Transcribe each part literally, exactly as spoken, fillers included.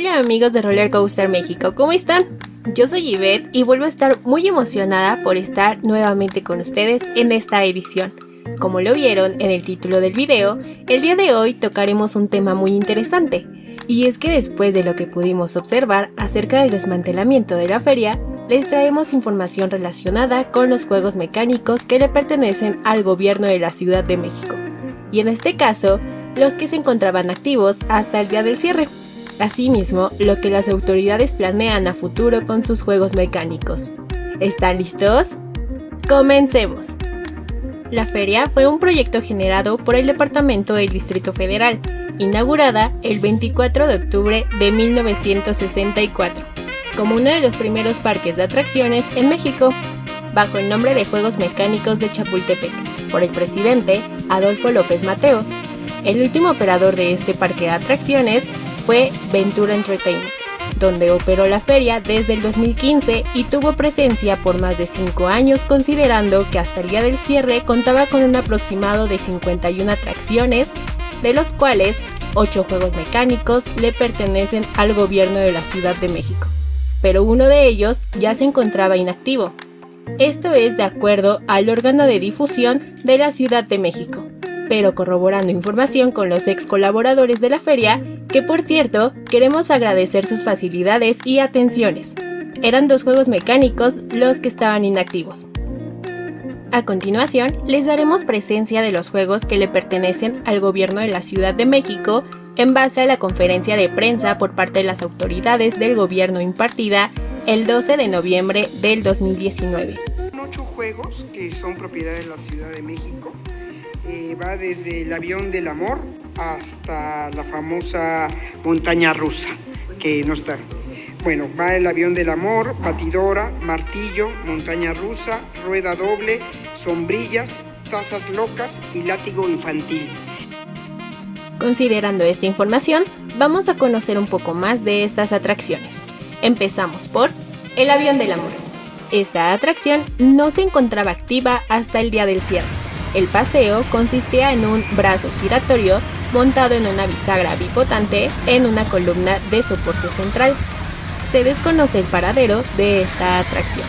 Hola amigos de Roller Coaster México, ¿cómo están? Yo soy Ivette y vuelvo a estar muy emocionada por estar nuevamente con ustedes en esta edición. Como lo vieron en el título del video, el día de hoy tocaremos un tema muy interesante. Y es que después de lo que pudimos observar acerca del desmantelamiento de la feria, les traemos información relacionada con los juegos mecánicos que le pertenecen al gobierno de la Ciudad de México. Y en este caso, los que se encontraban activos hasta el día del cierre. Asimismo, lo que las autoridades planean a futuro con sus juegos mecánicos. ¿Están listos? ¡Comencemos! La feria fue un proyecto generado por el Departamento del Distrito Federal, inaugurada el veinticuatro de octubre de mil novecientos sesenta y cuatro, como uno de los primeros parques de atracciones en México, bajo el nombre de Juegos Mecánicos de Chapultepec, por el presidente Adolfo López Mateos. El último operador de este parque de atracciones fue Ventura Entertainment, donde operó la feria desde el dos mil quince y tuvo presencia por más de cinco años, considerando que hasta el día del cierre contaba con un aproximado de cincuenta y una atracciones, de los cuales ocho juegos mecánicos le pertenecen al gobierno de la Ciudad de México, pero uno de ellos ya se encontraba inactivo. Esto es de acuerdo al órgano de difusión de la Ciudad de México, pero corroborando información con los ex colaboradores de la feria, que por cierto, queremos agradecer sus facilidades y atenciones. Eran dos juegos mecánicos los que estaban inactivos. A continuación, les daremos presencia de los juegos que le pertenecen al gobierno de la Ciudad de México en base a la conferencia de prensa por parte de las autoridades del gobierno impartida el doce de noviembre del dos mil diecinueve. Ocho juegos que son propiedad de la Ciudad de México. Eh, va desde el avión del amor hasta la famosa montaña rusa, que no está. Bueno, va el avión del amor, batidora, martillo, montaña rusa, rueda doble, sombrillas, tazas locas y látigo infantil. Considerando esta información, vamos a conocer un poco más de estas atracciones. Empezamos por el avión del amor. Esta atracción no se encontraba activa hasta el día del cierre. El paseo consistía en un brazo giratorio montado en una bisagra bipotante en una columna de soporte central. Se desconoce el paradero de esta atracción.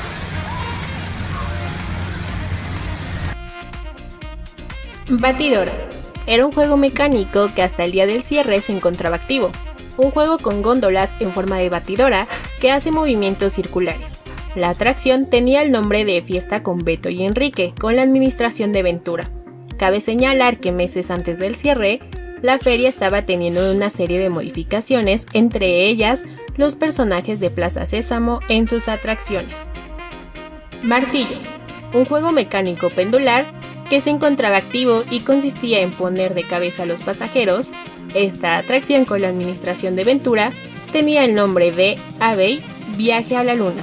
Batidora. Era un juego mecánico que hasta el día del cierre se encontraba activo. Un juego con góndolas en forma de batidora que hace movimientos circulares. La atracción tenía el nombre de Fiesta con Beto y Enrique, con la administración de Ventura. Cabe señalar que meses antes del cierre, la feria estaba teniendo una serie de modificaciones, entre ellas los personajes de Plaza Sésamo en sus atracciones. Martillo, un juego mecánico pendular que se encontraba activo y consistía en poner de cabeza a los pasajeros. Esta atracción con la administración de Ventura tenía el nombre de Avey Viaje a la Luna.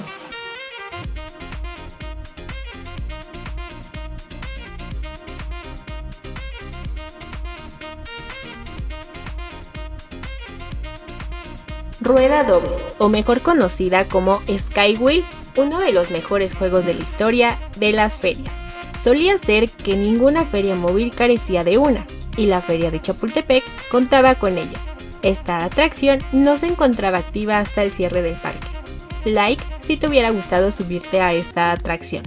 Rueda doble, o mejor conocida como Skywheel, uno de los mejores juegos de la historia de las ferias. Solía ser que ninguna feria móvil carecía de una, y la feria de Chapultepec contaba con ella. Esta atracción no se encontraba activa hasta el cierre del parque. Like si te hubiera gustado subirte a esta atracción.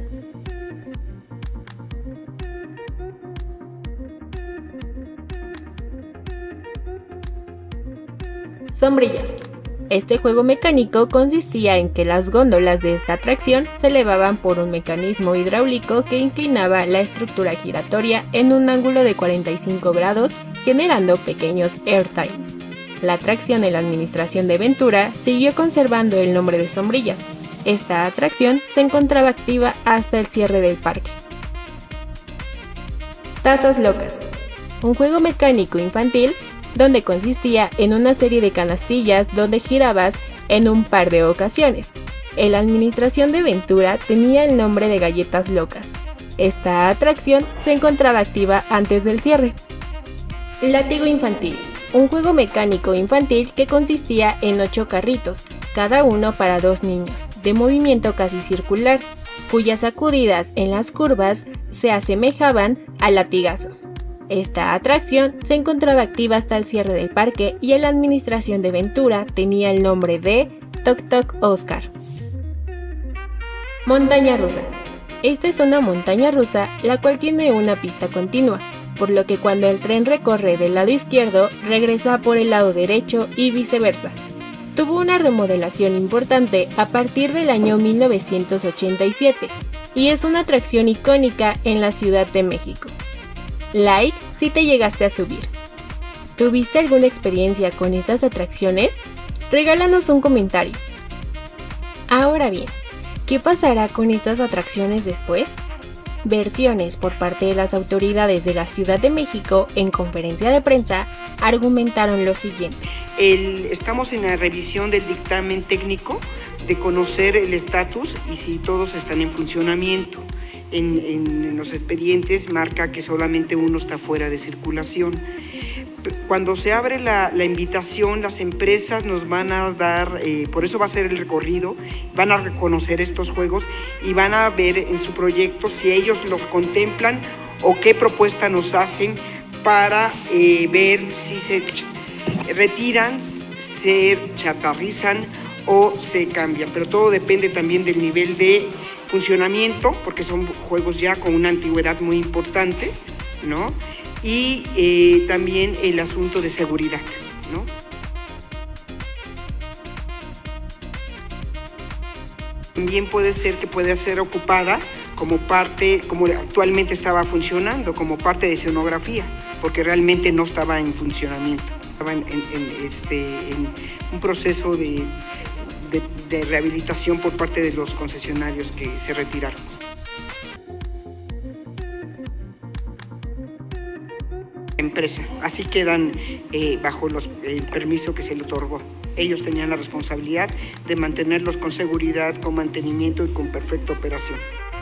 Sombrillas. Este juego mecánico consistía en que las góndolas de esta atracción se elevaban por un mecanismo hidráulico que inclinaba la estructura giratoria en un ángulo de cuarenta y cinco grados, generando pequeños airtimes. La atracción en la administración de Ventura siguió conservando el nombre de Sombrillas. Esta atracción se encontraba activa hasta el cierre del parque. Tazas locas. Un juego mecánico infantil donde consistía en una serie de canastillas donde girabas en un par de ocasiones. En la administración de Ventura tenía el nombre de Galletas Locas. Esta atracción se encontraba activa antes del cierre. Látigo infantil. Un juego mecánico infantil que consistía en ocho carritos, cada uno para dos niños, de movimiento casi circular, cuyas sacudidas en las curvas se asemejaban a latigazos. Esta atracción se encontraba activa hasta el cierre del parque y en la administración de Ventura tenía el nombre de Toc Toc Oscar. Montaña rusa. Esta es una montaña rusa la cual tiene una pista continua, por lo que cuando el tren recorre del lado izquierdo, regresa por el lado derecho y viceversa. Tuvo una remodelación importante a partir del año mil novecientos ochenta y siete y es una atracción icónica en la Ciudad de México. Like si te llegaste a subir. ¿Tuviste alguna experiencia con estas atracciones? Regálanos un comentario. Ahora bien, ¿qué pasará con estas atracciones después? Versiones por parte de las autoridades de la Ciudad de México en conferencia de prensa argumentaron lo siguiente. El, estamos en la revisión del dictamen técnico de conocer el estatus y si todos están en funcionamiento. En, en los expedientes marca que solamente uno está fuera de circulación. Cuando se abre la, la invitación, las empresas nos van a dar, eh, por eso va a ser el recorrido, van a reconocer estos juegos y van a ver en su proyecto si ellos los contemplan o qué propuesta nos hacen para eh, ver si se retiran, se chatarrizan o se cambian. Pero todo depende también del nivel de funcionamiento, porque son juegos ya con una antigüedad muy importante, ¿no? Y eh, también el asunto de seguridad, ¿no? También puede ser que pueda ser ocupada como parte, como actualmente estaba funcionando, como parte de escenografía, porque realmente no estaba en funcionamiento, estaba en, en, en, este, en un proceso de, de, de rehabilitación por parte de los concesionarios que se retiraron. Empresa, así quedan eh, bajo los, el permiso que se le otorgó. Ellos tenían la responsabilidad de mantenerlos con seguridad, con mantenimiento y con perfecta operación.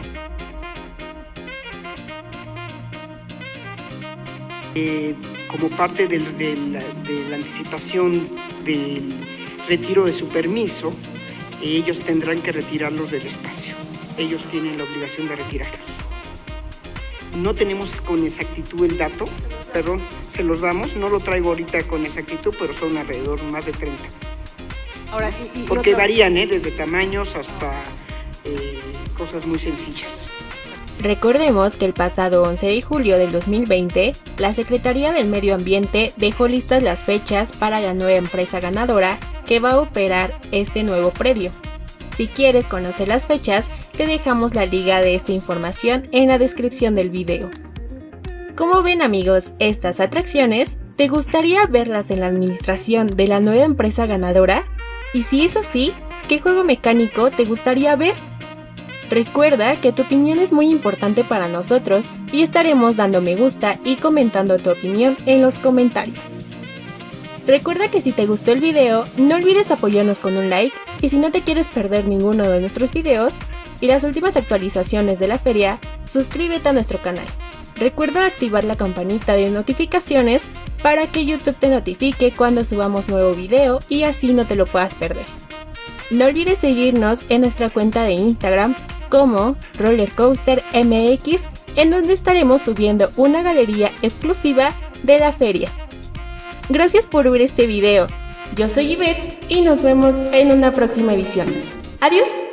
Eh, como parte de, de, la, de la anticipación del retiro de su permiso, ellos tendrán que retirarlos del espacio. Ellos tienen la obligación de retirarlos. No tenemos con exactitud el dato, perdón, se los damos, no lo traigo ahorita con exactitud, pero son alrededor más de treinta. Ahora, y, y Porque otro... varían, ¿eh? Desde tamaños hasta eh, cosas muy sencillas. Recordemos que el pasado once de julio del dos mil veinte, la Secretaría del Medio Ambiente dejó listas las fechas para la nueva empresa ganadora que va a operar este nuevo predio. Si quieres conocer las fechas, te dejamos la liga de esta información en la descripción del video. Como ven amigos, estas atracciones, ¿te gustaría verlas en la administración de la nueva empresa ganadora? Y si es así, ¿qué juego mecánico te gustaría ver? Recuerda que tu opinión es muy importante para nosotros y estaremos dando me gusta y comentando tu opinión en los comentarios. Recuerda que si te gustó el video, no olvides apoyarnos con un like y si no te quieres perder ninguno de nuestros videos y las últimas actualizaciones de la feria, suscríbete a nuestro canal. Recuerda activar la campanita de notificaciones para que YouTube te notifique cuando subamos nuevo video y así no te lo puedas perder. No olvides seguirnos en nuestra cuenta de Instagram como Rollercoaster M X, en donde estaremos subiendo una galería exclusiva de la feria. Gracias por ver este video. Yo soy Ivette y nos vemos en una próxima edición. Adiós.